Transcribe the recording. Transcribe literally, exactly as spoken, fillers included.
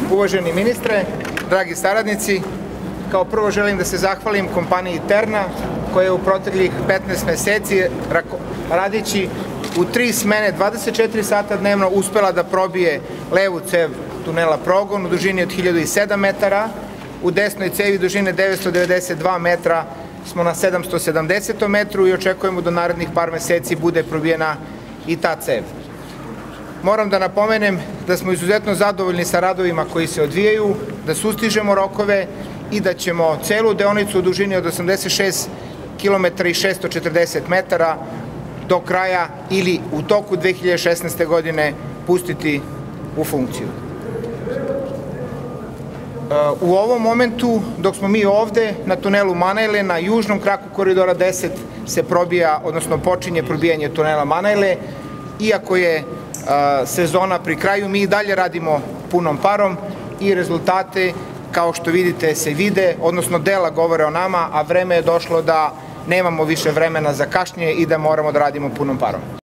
Uvaženi ministre, dragi saradnici, kao prvo želim da se zahvalim kompaniji Terna, koja je u proteklih petnaest meseci, radići u tri smene, dvadeset četiri sata dnevno, uspela da probije levu cev tunela Progon u dužini od hiljadu sedam metara, u desnoj cevi dužine devetsto devedeset dva metra smo na sedamsto sedamdesetom metru i očekujemo da narednih par meseci bude probijena i ta cev. Moram da napomenem da smo izuzetno zadovoljni sa radovima koji se odvijaju, da sustižemo rokove i da ćemo celu deonicu u dužini od osamdeset šest kilometara i šesto četrdeset metara do kraja ili u toku dve hiljade šesnaeste. godine pustiti u funkciju. U ovom momentu, dok smo mi ovde na tunelu Manajle, na južnom kraku koridora deset se probija, odnosno počinje probijanje tunela Manajle. Iako je sezona pri kraju, mi i dalje radimo punom parom i rezultate, kao što vidite, se vide, odnosno dela govore o nama, a vreme je došlo da nemamo više vremena za kašnjenje i da moramo da radimo punom parom.